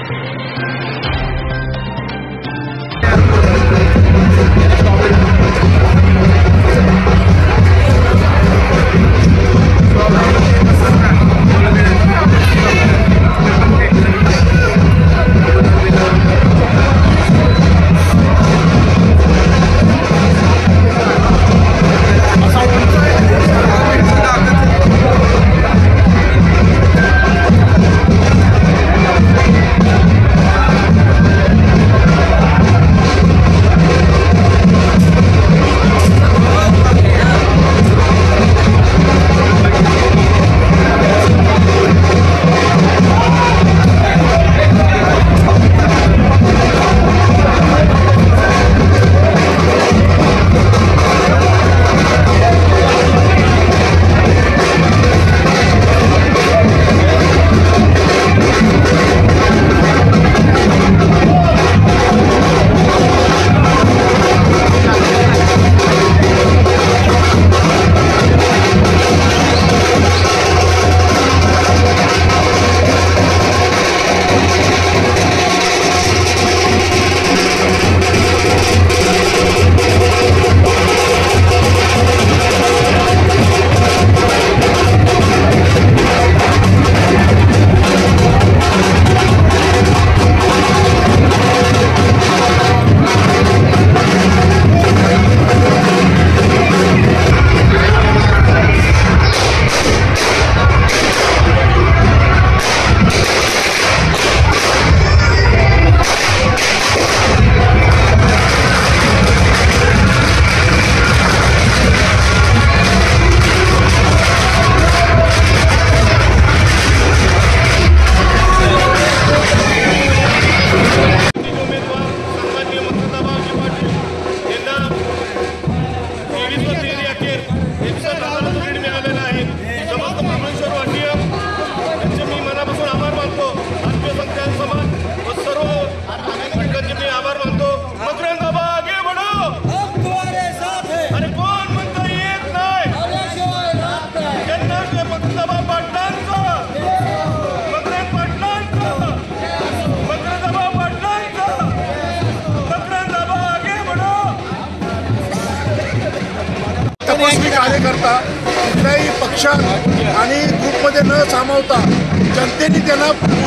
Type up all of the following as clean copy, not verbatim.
तपस्वी कार्यकर्ता कुठल्याही पक्षात आणि ग्रुपमध्ये न सामावता जनतेने त्यांना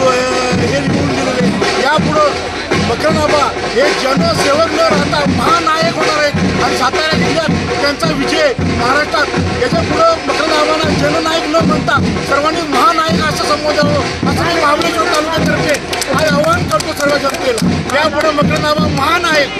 हे निवडून दिलेले। यापुढं मकरंद आबा हे जनसेवक न राहता महानायक होणार आहेत आणि सातारा जिल्ह्यात त्यांचा विजय महाराष्ट्रात। याच्यापुढं मकरंद आबांना जननायक न म्हणता सर्वांनी महानायक असं संबोधावं असं मी महाबळेश्वर तालुक्यातर्फे आज आवाहन करतो सर्व जनतेला। यापुढे मकरंद आबा महानायक।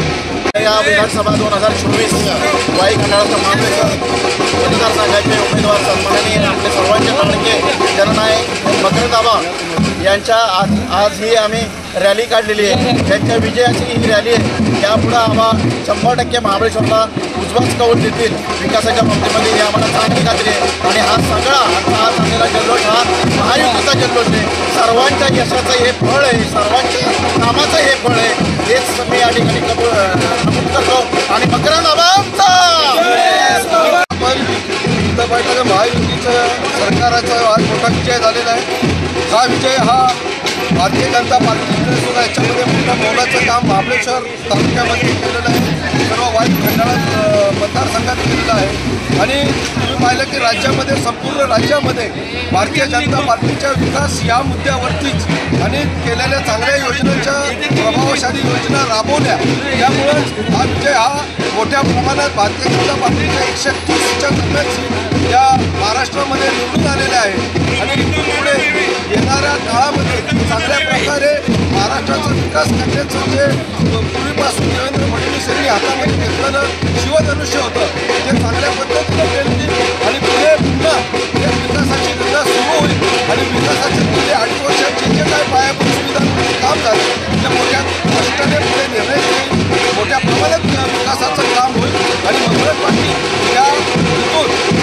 या विधानसभा 2024 वाई खंडाळा महाबळेश्वर मतदारसंघाचे उमेदवार सन्माननीय आपले सर्वांचे लाडके जननायक मकरंद आबा यांच्या आज ही आम्ही रॅली काढलेली आहे। त्यांच्या विजयाची ही रॅली आहे। यापुढे आम्हा 100% महाबळेश्वरला उजवाच कौल देतील विकासाच्या बाबतीमध्ये ही आम्हाला चांगली खात्री आहे। आणि हा सगळा हा चांगला जल्लोष हा महायुतीचा जल्लोष आहे। सर्वांच्या यशाचं हे फळ आहे, सर्वांच्या कामाचं हे फळ आहे। हेच मी या ठिकाणी नमूद करतो आणि मकरंद आबांचा आपण महायुतीचं सरकाराचा आज मोठा विजय झालेला आहे। हा विजय हा भारतीय जनता पार्टीने सुद्धा याच्यामध्ये मोठं मोलाचं काम महाबळेश्वर तालुक्यामध्ये केलेलं आहे। सर्व वाई खंडाळा मतदारसंघात केलेलं आहे। आणि तुम्ही पाहिलं की राज्यामध्ये संपूर्ण राज्यामध्ये भारतीय जनता पार्टीच्या विकास या मुद्द्यावरतीच आणि केलेल्या चांगल्या योजनांच्या प्रभावशाली योजना राबवल्या, त्यामुळं हा विजय हा मोठ्या प्रमाणात भारतीय जनता पार्टीच्या 130च्या दरम्यान या महाराष्ट्रामध्ये निवडून आलेल्या आहे। आणि पुढे येणाऱ्या काळामध्ये चांगल्या प्रकारे महाराष्ट्राचा विकास करण्याचं जे पूर्वीपासून देवेंद्र फडणवीस यांनी हातामध्ये घेतलेलं शिवधनुष्य होतं ते चांगल्या पद्धतीने पेलतील आणि पुढे पुन्हा या विकासाची गंगा सुरू होईल। आणि विकासाचे पुढे 8 वर्षात जे काय पायाभूत सुविधांमध्ये काम झालं ते मोठ्या कष्टाने पुढे निर्णय घेईल, मोठ्या प्रमाणात विकासाचं काम होईल। आणि मकरंद पाटील या इथून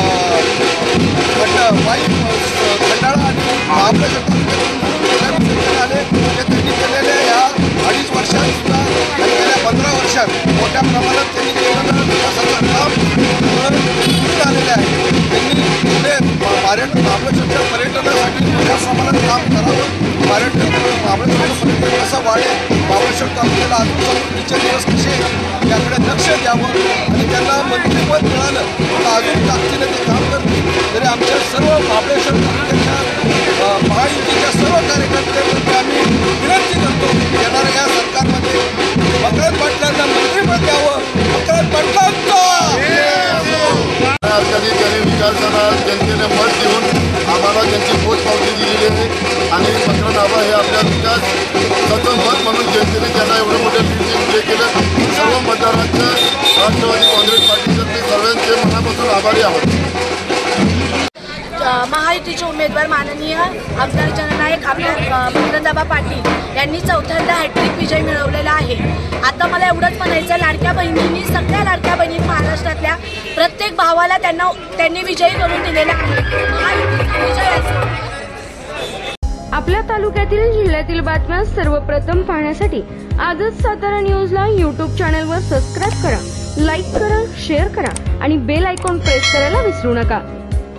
वाई खंडाळा आणि महाबळेश्वर आले ते त्यांनी केलेल्या या 2.5 वर्षात सुद्धा आणि गेल्या 15 वर्षात मोठ्या प्रमाणात त्यांनी केलेलं विकासाचं काम निवडून आलेलं आहे। त्यांनी पुढे महाबळेश्वरच्या पर्यटनासाठी मोठ्या प्रमाणात काम करावं। पर्यटन महाबळेश्वर कसं वाढेल, महाबळेश्वर तालुक्याला अजून समृद्धीचे दिवस कसे याकडे लक्ष द्यावं आणि त्यांना मंत्रिपद मिळालं तर अजून ताकदीने ते काम करतील. तरी आमच्या सर्व महाबळेश्वर तालुक्याच्या महायुतीच्या सर्व कार्यकर्त्यांमध्ये आम्ही विनंती करतो येणाऱ्या या सरकारमध्ये मकरंद पाटलांना मंत्रिपद द्यावं. मकरंद पाटलांचा त्यांनी विचार करा, जनतेने मत देऊन आम्हाला त्यांची पोचपावती दिलेली आहे आणि मकरंद आबा हे आपल्या विकास त्याचं मत म्हणून जनतेने त्यांना एवढं मोठ्या विजय केलं. सर्व मतदारांचं राष्ट्रवादी काँग्रेस पार्टीचं ते सर्वांचे मनापासून आभारी आहोत. महायुतीचे उमेदवार माननीय आमदार जननायक आमदार मकरंदाबा पाटील यांनी चौथ्यांदा हॅट्रिक विजय मिळवलेला आहे. आता मला एवढंच म्हणायचं, लाडक्या बहिणींनी सगळ्या लाडक्या बहिणी महाराष्ट्रातल्या प्रत्येक भावाला त्यांनी विजयी करून दिलेला आहे. महायुतीचा विजय असो. आपल्या तालुक्यातील जिल्ह्यातील बातम्या सर्वप्रथम पाहण्यासाठी आजच सातारा न्यूजला यूट्यूब चॅनलवर सबस्क्राईब करा, लाईक करा, शेअर करा आणि बेल आयकॉन प्रेस करायला विसरू नका.